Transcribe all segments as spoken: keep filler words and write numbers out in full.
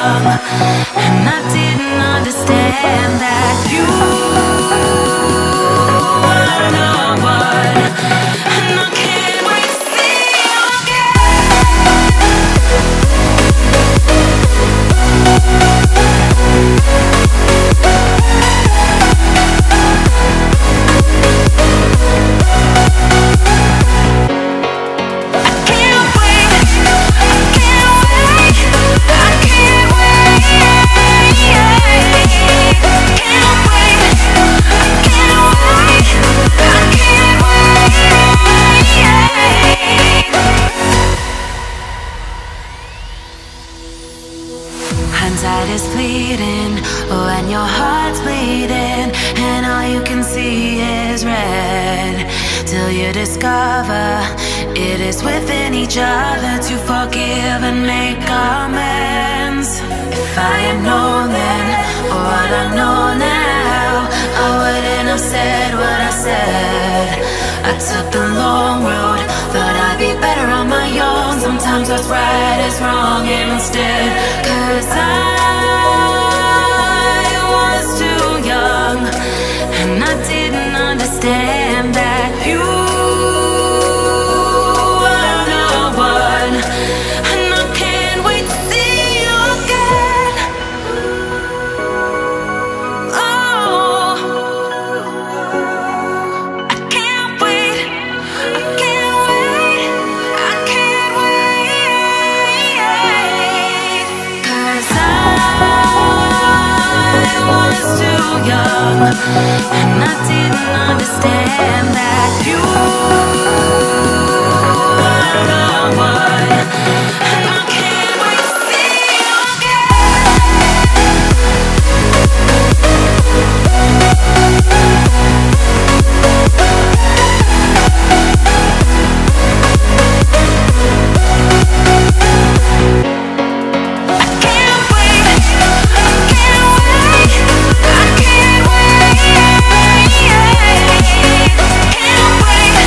young, and I didn't understand that you were the one, and I can't wait to see you hindsight is fleeting when your heart's bleeding and all you can see is red, till you discover it is within each other to forgive and make amends. If I had known then what I know now, I wouldn't have said what I said. I took the long road, thought I'd be better on my own. Sometimes what's right is wrong instead, 'cause I was too young, and I didn't understand that you were the one, and I can't wait to see you again. Oh, I can't wait, I can't wait, I can't wait, 'cause I was too young, and I didn't understand that you were the one, and I can't wait to see you can't wait,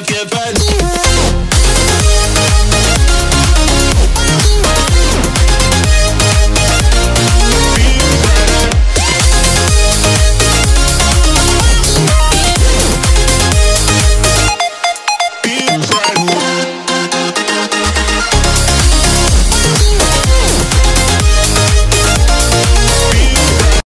get back.